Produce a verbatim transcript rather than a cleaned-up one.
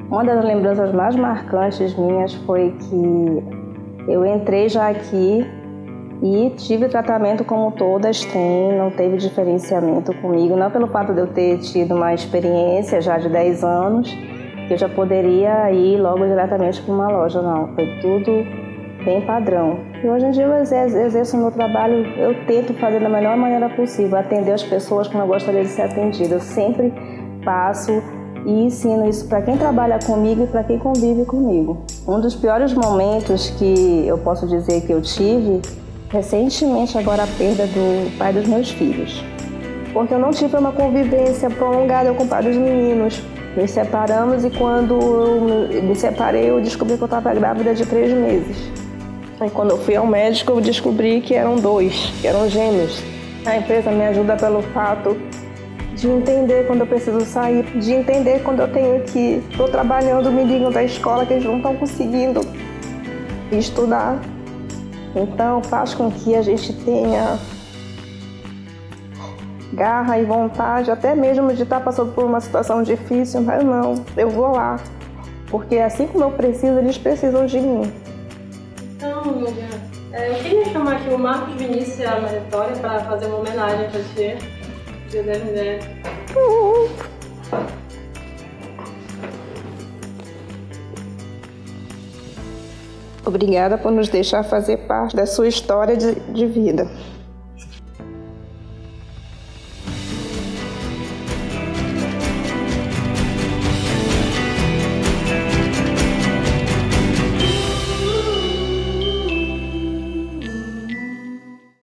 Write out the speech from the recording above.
Uma das lembranças mais marcantes minhas foi que eu entrei já aqui e tive tratamento como todas têm, não teve diferenciamento comigo, não pelo fato de eu ter tido uma experiência já de dez anos, que eu já poderia ir logo diretamente para uma loja, não, foi tudo bem padrão. E hoje em dia eu exerço o meu trabalho, eu tento fazer da melhor maneira possível, atender as pessoas como eu gostaria de ser atendida. Eu sempre passo e ensino isso para quem trabalha comigo e para quem convive comigo. Um dos piores momentos que eu posso dizer que eu tive recentemente, agora a perda do pai dos meus filhos. Porque eu não tive uma convivência prolongada com o pai dos meninos. Nos separamos e quando eu me separei, eu descobri que eu estava grávida de três meses. Aí quando eu fui ao médico, eu descobri que eram dois, que eram gêmeos. A empresa me ajuda pelo fato de entender quando eu preciso sair, de entender quando eu tenho que... Estou trabalhando, me ligam da escola que eles não estão conseguindo estudar. Então faz com que a gente tenha garra e vontade, até mesmo de estar passando por uma situação difícil, mas não, eu vou lá, porque assim como eu preciso, eles precisam de mim. Então, amiga, eu queria chamar aqui o Marcos Vinícius e a Ana Vitória para fazer uma homenagem para ti, Dia das Mulheres. Uhum. Obrigada por nos deixar fazer parte da sua história de, de vida.